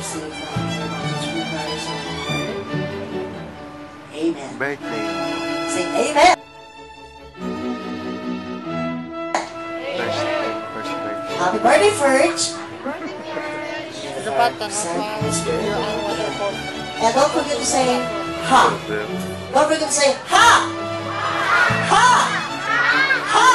receive from the true Christ of the Lord. Amen. Birthday. Say amen. First birthday. Happy birthday, Ferj. And don't forget to say ha. Don't forget to say ha. Ha. Ha.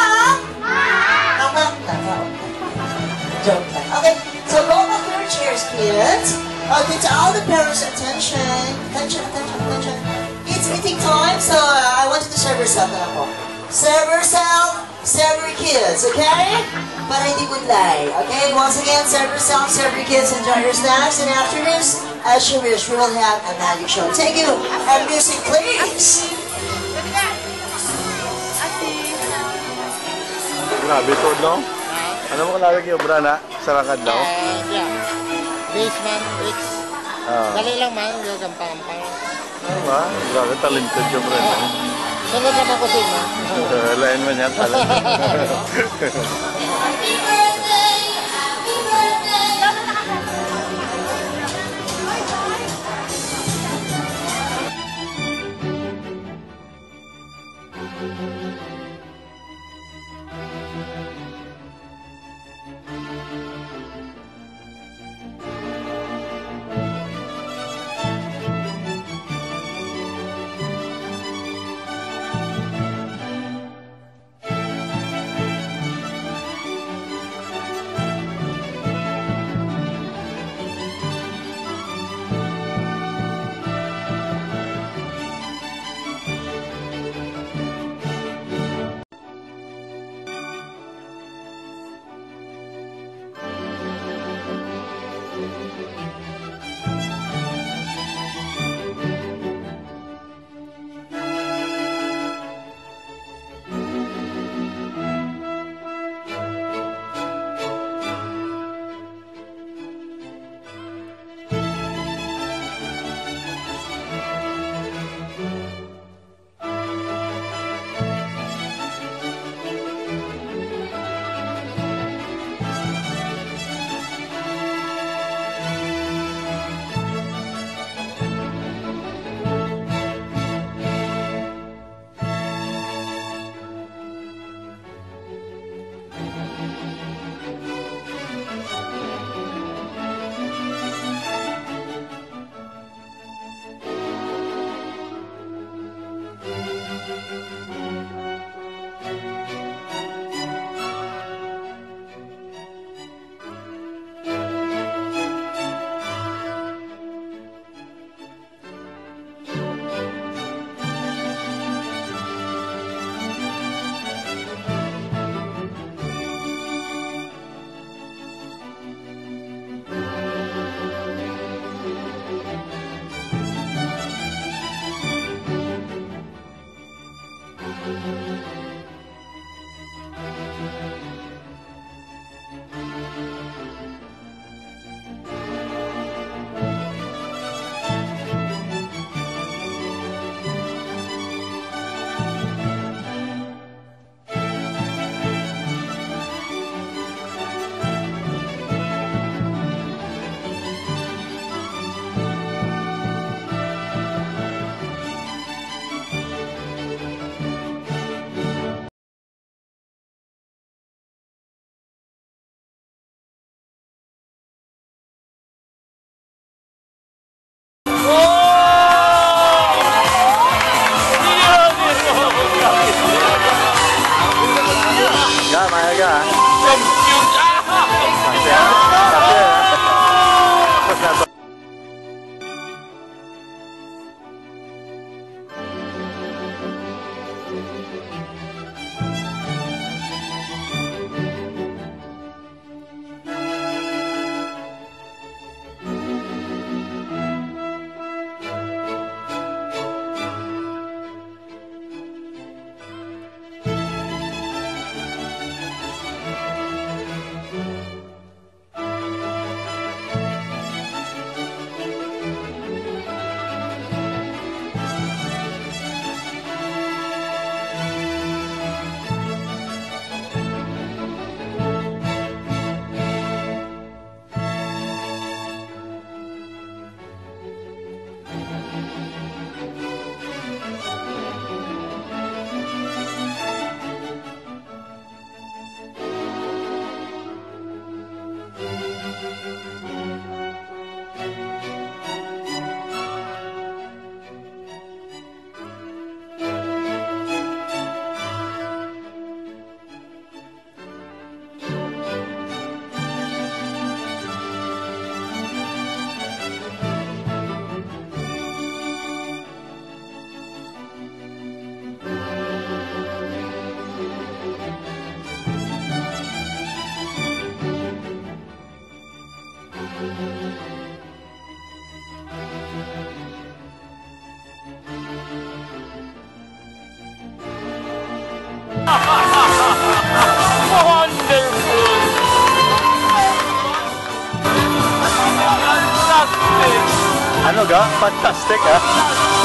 Joke lang. Okay, so go back to your chairs, kids. Okay, to all the parents, attention. Attention, attention, attention. It's meeting time, so I want you to serve yourself na ako. Serve yourself, serve your kids, okay? But hindi good lie, okay? Once again, serve yourself, serve your kids, enjoy your snacks, and after this, as you wish, we will have a magic show. Thank you, and music, please! Grabe ito, no? Ano mo kalawag yung obra na? Sarakad daw? Yeah. Basement, bricks. Dali lang man, yung gampang-gampang. Ano ba? Grabe, talented yung bro. Sunod naman ko din, ha? Lain mo niya, talented. Ano ga? Fantastic ha?